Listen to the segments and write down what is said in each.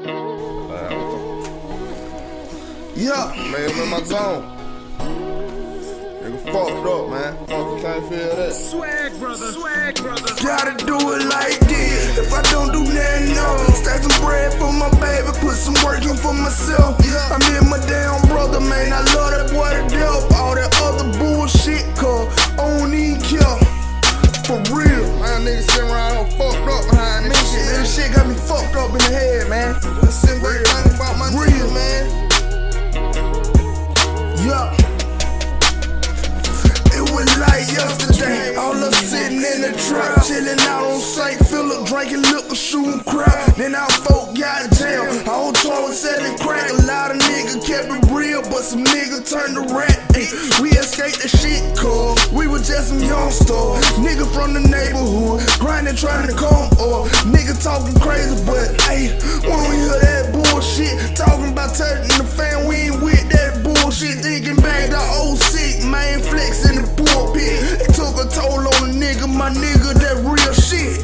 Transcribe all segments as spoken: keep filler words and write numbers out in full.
Yeah, man, I'm in my zone. Nigga fucked up, man. Fuck, can't feel that. Swag, brother. Swag, brother. Gotta do it like this. If I don't do nothing, no. Stack some bread for my baby, put some work in for myself. I'm in my damn brother, man. I love that boy to death. All that other bullshit, cause I don't even care. For real. Man, niggas sitting around here fucked up behind this shit. This shit got me fucked up in the head, man. Sitting back thinking about my real, man. Yeah. It was like yesterday. All us sitting in the trap, chilling out on Saint Philip, drinking liquor, shooting crap. Then our folk got down. All told selling crack. A lot of niggas kept it real, but some niggas turned to rat. Ay, we escaped the shit, cause we were just some youngsters. Nigga from the neighborhood, grinding, trying to come up. Nigga talking crazy, but hey, when we hear that bullshit, talking about touching the fan, we ain't with that bullshit. Thinking back to oh six, man, flex in the pulpit. It took a toll on a nigga, my nigga, that real shit.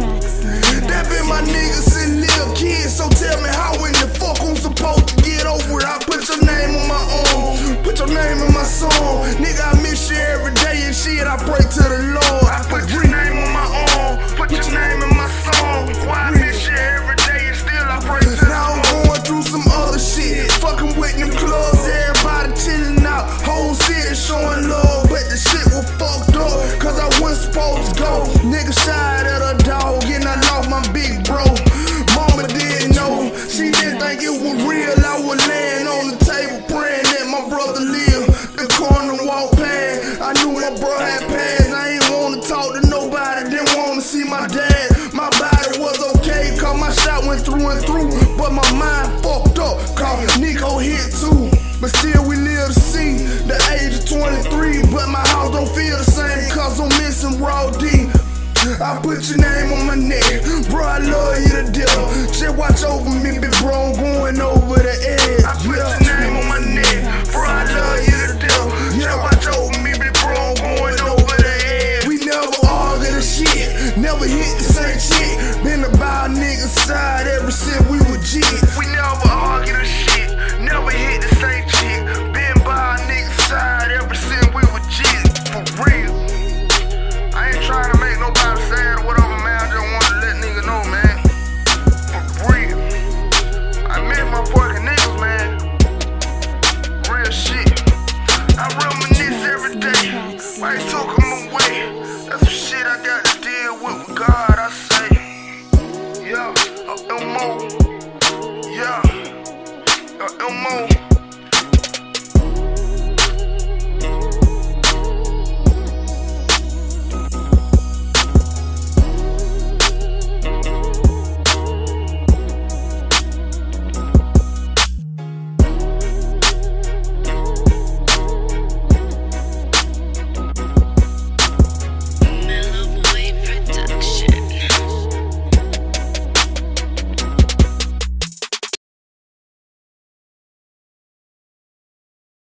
That been my nigga since little kid, so tell me how in the fuck I'm supposed to get over it. I put your name on my own, put your name in my song. Nigga, I miss you every day and shit, I pray to the Lord. I put your name on my own, put your name in my song. Why I miss you every day and still I pray to the Lord. Now I'm going through some other shit, fucking with them clubs, everybody chilling out, whole city showing love, but the shit was fucked up, cause I wasn't supposed to go. Nigga shied at a dog and I lost my big bro. Mama didn't know, she didn't think it was real. I was laying on the table praying that my brother lived. The corner walked past, I knew my bro had passed. I ain't wanna talk to nobody, didn't wanna see my dad. My body was okay, cause my shot went through and through, but my mind fucked up, cause Nico hit too. But still we live to see the age of twenty-three, but my house don't feel the same, cause I'm missing Raw D. I put your name on my neck, bro, I love you to death. Just watch over me, big bro, I'm going over the edge. I put your name on my neck, bro, I love you to death. Just watch over me, big bro, I'm going over the edge. We never argue the shit, never hit the same shit. Been about niggas' side ever since we were G. We never argue the shit, never hit the same shit. Been by niggas' side ever since we were G. For real. I ain't trying to make nobody sad or whatever, man. I just want to let niggas know, man. For real. I miss my fucking niggas, man. Real shit. I reminisce every day. Why he took them away. That's some shit I got to deal with with God, I say. Yeah, a M O. Yeah, a M O.